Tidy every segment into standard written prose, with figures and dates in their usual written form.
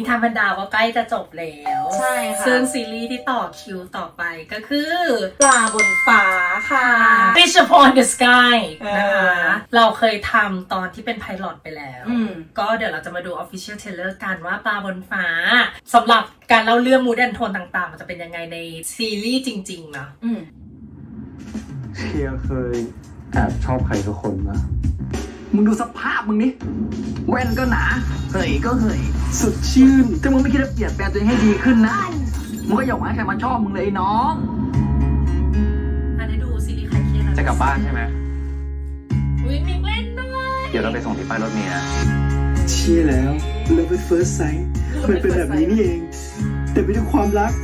ทำบรรดาว่าใกล้จะจบแล้วใช่ค่ะซึ่งซีรีส์ที่ต่อคิวต่อไปก็คือปลาบนฟ้าค่ะ Fish Upon the Sky นะคะเราเคยทำตอนที่เป็นไพลอตไปแล้วก็เดี๋ยวเราจะมาดู Official Trailer กันว่าปลาบนฟ้าสำหรับการเล่าเรื่องมูดแอนโทนต่างๆมันจะเป็นยังไงในซีรีส์จริงๆนะเชียร์เคยแอบชอบใครสักคนนะมึงดูสภาพมึงนี่แว่นก็หนาเหยก็เหยสดชื่นถ้ามึงไม่คิดจะเปลี่ยนแปลงตัวเองให้ดีขึ้นนะมึงก็อย่าหวังให้ใครมาชอบมึงเลยน้องได้ดูซีรีส์ใครเครียดจะกลับบ้านใช่ไหมอุ๊ยมิกเล่นด้วยเดี๋ยวเราไปส่งที่ป้ายรถเมล์นะเชื่อแล้ว Love at First Sight มันเป็นแบบนี้นี่เองแต่ไม่ใช่ความรัก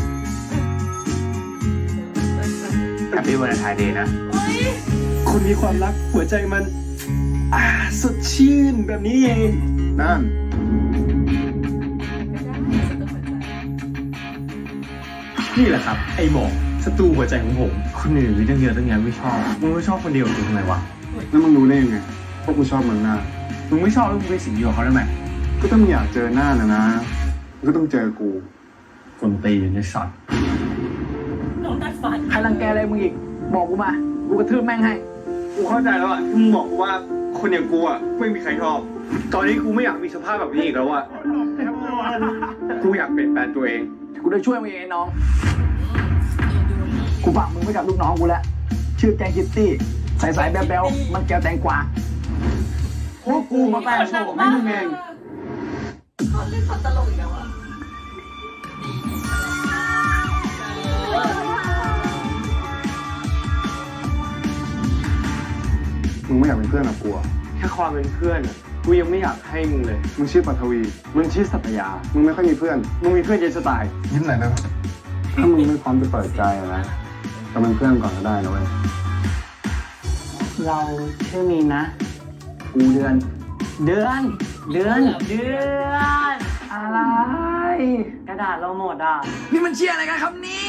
Happy Valentine's Day นะคนมีความรักหัวใจมันสดชื่นแบบนี้เองนั่นนี่แหละครับไอ้หมอกศัตรูหัวใจของผมคนอื่นมีตั้งเยอะตั้งแยะไม่ชอบมึงไม่ชอบคนเดียวจริงทำไมวะแล้วมึงรู้ได้ยังไงพวกกูชอบมึงหน้ามึงไม่ชอบแล้วมึงไปสิงอยู่กับเขาได้ไหมก็ต้องอยากเจอหน้านะก็ต้องเจอกูคนตีอยู่ในสัตว์น้องดัดฟันใครรังแกอะไรมึงอีกบอกกูมากูกระทืบแม่งให้กูเข้าใจแล้วอ่ะที่มึงบอกกูว่าคนอย่างกูอ่ะไม่มีใครชอบตอนนี้กูไม่อยากมีสภาพแบบนี้อีกแล้วอ่ะกูอยากเปลี่ยนแปลงตัวเองกูได้ช่วยมึงเองน้องกูฝากมึงไว้กับลูกน้องกูแล้วชื่อแกงคิตตี้ใสๆแบ๊วๆมันแก้วแตงกวาพวกกูมาแปลงโฉมให้มึงเองเขาเล่นคนตลกอีกแล้วอ่ะมึงไม่อยากเป็นเพื่อนกับกูแค่ความเป็นเพื่อนกูยังไม่อยากให้มึงเลยมึงชื่อปัทวีมึงชื่อสัตยามึงไม่ค่อยมีเพื่อนมึงมีเพื่อนเยอะจะตายยิ้มหน่อยนะถ้ามึงไม่พร้อมจะเปิดใจนะก็เป็นเพื่อนก่อนก็ได้นะเว้ยเราชื่อมีนนะกูเดือนอะไรกระดาษเราหมดนี่มันเชียร์อะไรกันครับนี่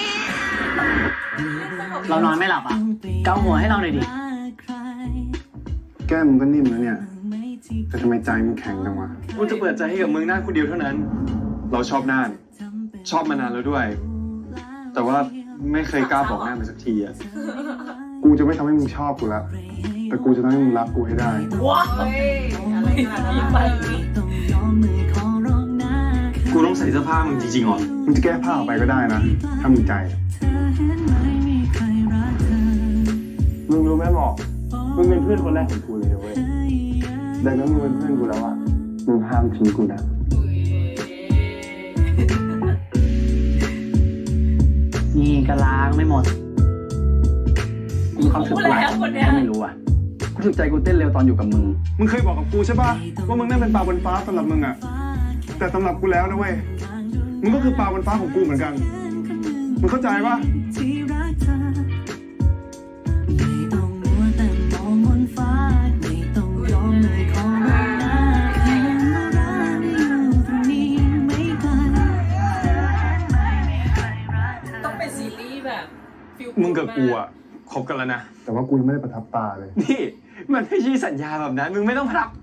เรานอนไม่หลับเกาหัวให้เราหน่อยดิแก้มมึงก็นิ่มแล้วเนี่ยแต่ทำไมใจมึงแข็งจังวะกูจะเปิดใจให้กับมึงหน้าคนเดียวเท่านั้นเราชอบหน้าชอบมานานแล้วด้วยแต่ว่าไม่เคยกล้าบอกหน้ามันสักทีกูจะไม่ทำให้มึงชอบกูละแต่กูจะทำให้มึงรักกูให้ได้ว้าวอะไรขนาดนี้ไปกูต้องใส่เสื้อผ้ามึงจริงๆหรอมึงจะแก้ผ้าออกไปก็ได้นะถ้ามึงใจมึงรู้ไหมหมอกมึงเป็นเพื่อนคนแรกของกูเลยเว้ยดังนั้นมึงเป็นเพื่อนกูแล้วมึงห้ามทิ้งกูนะนี่กะลางไม่หมดมีความสุขอะไรไม่รู้กูถึกใจกูเต้นเร็วตอนอยู่กับมึงเคยบอกกับกูใช่ป่ะว่ามึงนั่นเป็นปลาบนฟ้าสำหรับมึงแต่สำหรับกูแล้วนะเว้ยมึงก็คือปลาบนฟ้าของกูเหมือนกันมึงเข้าใจป่ะมึงกับกูคบกันแล้วนะแต่ว่ากูยังไม่ได้ประทับตาเลยนี่มันไม่ใช่สัญญาแบบนั้นมึงไม่ต้องรับ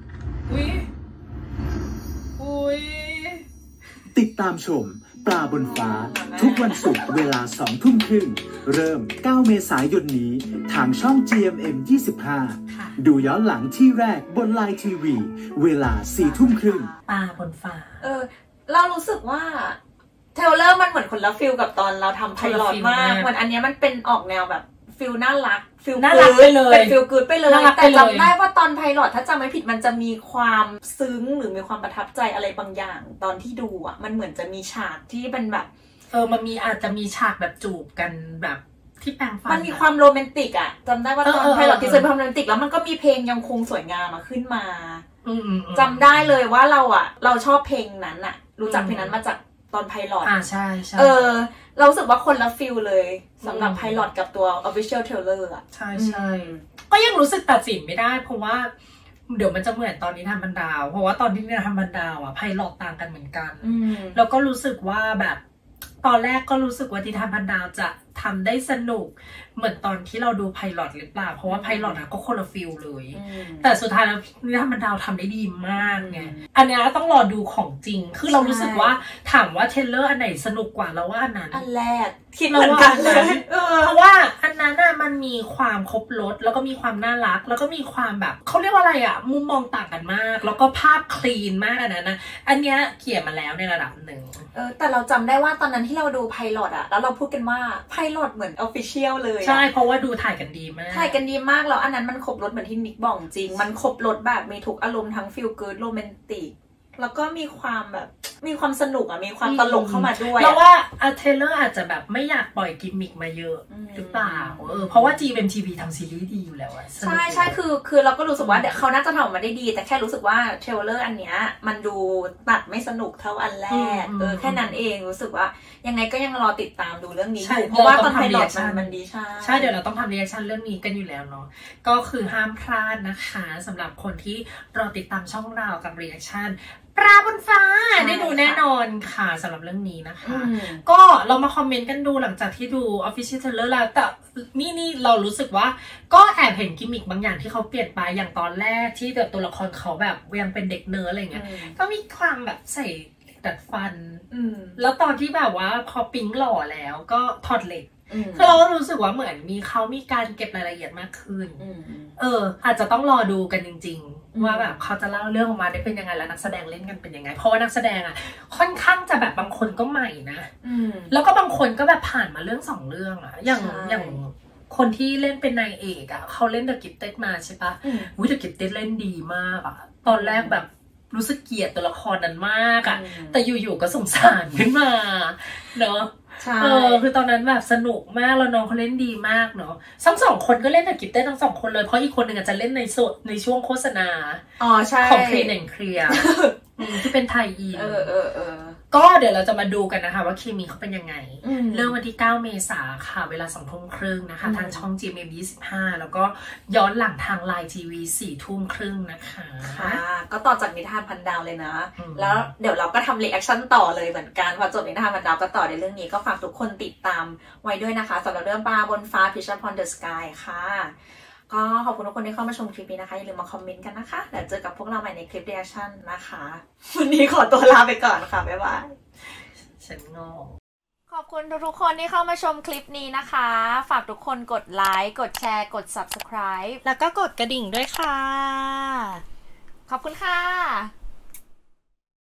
อุ้ยติดตามชมปลาบนฟ้าทุกวันศุกร์เวลา 20:30 นเริ่ม 9 เมษายนนี้ทางช่อง GMM 25ดูย้อนหลังที่แรกบนไลน์ทีวีเวลา 4:30 นปลาบนฟ้าเรารู้สึกว่าเทเลอร์มันเหมือนคนละฟิลกับตอนเราทำไพลอตมากเหมือนอันนี้มันเป็นออกแนวแบบฟิลน่ารักฟิลน่ารักไปเลยเป็นฟิลกู๊ดไปเลยแต่จำได้ว่าตอนไพลอตถ้าจำไม่ผิดมันจะมีความซึ้งหรือมีความประทับใจอะไรบางอย่างตอนที่ดูมันเหมือนจะมีฉากที่เป็นแบบมันมีอาจจะมีฉากแบบจูบกันแบบที่แปลงฟันมันมีความโรแมนติกจำได้ว่าตอนไพลอตที่เคยเป็นความโรแมนติกแล้วมันก็มีเพลงยังคงสวยงามขึ้นมาจำได้เลยว่าเราชอบเพลงนั้นรู้จักเพลงนั้นมาจากตอนไพลอตใช่ใช่เรารู้สึกว่าคนละฟิลเลยสำหรับไพลอตกับตัว Official Trailer ใช่ใช่ก็ยังรู้สึกตัดสินไม่ได้เพราะว่าเดี๋ยวมันจะเหมือนตอนนี้ทำบันดาวเพราะว่าตอนที่เนี่ยทำบันดาวไพลอตต่างกันเหมือนกันแล้วก็รู้สึกว่าแบบตอนแรกก็รู้สึกว่านิทานพันดาวจะทำได้สนุกเหมือนตอนที่เราดูไพลอตหรือเปล่าเพราะว่าไพลอตก็คนละฟิลเลยแต่สุดท้ายแล้วนิทานพันดาวทำได้ดีมากไงอันนี้ต้องรอดูของจริงคือเรารู้สึกว่าถามว่าเทเลอร์อันไหนสนุกกว่าแล้วว่าอันนั้นอันแรกคิดเหมือนกันเลยเพราะว่าอันนั้นมันมีความครบรสแล้วก็มีความน่ารักแล้วก็มีความแบบเขาเรียกว่าอะไรมุมมองต่างกันมากแล้วก็ภาพคลีนมากอันนั้นนะอันเนี้ยเขียนมาแล้วในระดับหนึ่งแต่เราจำได้ว่าตอนนั้นที่เราดูไพลอตแล้วเราพูดกันว่าไพลอตเหมือนออฟฟิเชียลเลยใช่เพราะว่าดูถ่ายกันดีมากถ่ายกันดีมากแล้วอันนั้นมันครบรสเหมือนที่นิกบอกจริงมันครบรสแบบมีทุกอารมณ์ทั้งฟีลกู๊ดโรแมนติกแล้วก็มีความแบบมีความสนุกมีความตลกเข้ามาด้วยแล้วว่าเทเลอร์อาจจะแบบไม่อยากปล่อยกิมมิกมาเยอะหรือเปล่าเพราะว่า GMMTV ทำซีรีส์ดีอยู่แล้วใช่ใช่คือเราก็รู้สึกว่าเดี๋ยวเขาน่าจะทำออกมาได้ดีแต่แค่รู้สึกว่าเทเลอร์อันเนี้ยมันดูตัดไม่สนุกเท่าอันแรกแค่นั้นเองรู้สึกว่ายังไงก็ยังรอติดตามดูเรื่องนี้อยู่เพราะว่าตอนไพลอตมันดีใช่เดี๋ยวเราต้องทำรีแอคชั่นเรื่องนี้กันอยู่แล้วเนาะก็คือห้ามพลาดนะคะสำหรับคนที่รอติดตามช่องเรากับรีแอคชั่นปลาบนฟ้าได้ดูแน่นอนค่ะสำหรับเรื่องนี้นะคะก็เรามาคอมเมนต์กันดูหลังจากที่ดู Official Trailer แล้วแต่นี่เรารู้สึกว่าก็แอบเห็นกิมมิคบางอย่างที่เขาเปลี่ยนไปอย่างตอนแรกที่แบบตัวละครเขาแบบยังเป็นเด็กเนิร์ดอะไรเงี้ยก็มีความแบบใส่ดัดฟันแล้วตอนที่แบบว่าพอปิ๊งหล่อแล้วก็ถอดเหล็กคือเรารู้สึกว่าเหมือนมีการเก็บรายละเอียดมากขึ้นอาจจะต้องรอดูกันจริงๆว่าแบบเขาจะเล่าเรื่องออกมาได้เป็นยังไงแล้วนักแสดงเล่นกันเป็นยังไงเพราะว่านักแสดงค่อนข้างจะแบบบางคนก็ใหม่นะแล้วก็บางคนก็แบบผ่านมาเรื่อง2เรื่องอย่างคนที่เล่นเป็นนายเอกเขาเล่นThe Giftedมาใช่ปะThe Giftedเล่นดีมากตอนแรกแบบรู้สึกเกลียดตัวละครนั้นมากแต่อยู่ๆก็สงสารขึ้นมาเนาะคือตอนนั้นแบบสนุกมากแล้วน้องเขาเล่นดีมากเนาะทั้ง2คนก็เล่นแต่กิฟเต้ทั้ง2คนเลยเพราะอีกคนหนึ่งจะเล่นในช่วงโฆษณาของ Clean and Clear ที่เป็นไทยอีก็เดี๋ยวเราจะมาดูกันนะคะว่าเคมีเขาเป็นยังไงเริ่มวันที่9 เมษายนค่ะเวลา 20:30 นนะคะทางช่อง GMM25 แล้วก็ย้อนหลังทาง LINE TV 22:30 นนะคะค่ะก็ต่อจากนิทานพันดาวเลยนะแล้วเดี๋ยวเราก็ทำรีแอคชั่นต่อเลยเหมือนกันพอจบนิทานพันดาวก็ต่อในเรื่องนี้ก็ฝากทุกคนติดตามไว้ด้วยนะคะสำหรับเรื่องปลาบนฟ้า Fish Upon the Sky ค่ะก็ขอบคุณทุกคนที่เข้ามาชมคลิปนี้นะคะอย่าลืมมาคอมเมนต์กันนะคะเดี๋ยวเจอกับพวกเราใหม่ในคลิปรีแอคชั่นนะคะวันนี้ขอตัวลาไปก่อนค่ะบ๊ายบายฉันงงขอบคุณทุกคนที่เข้ามาชมคลิปนี้นะคะฝากทุกคนกดไลค์กดแชร์กด Subscribe แล้วก็กดกระดิ่งด้วยค่ะขอบคุณค่ะ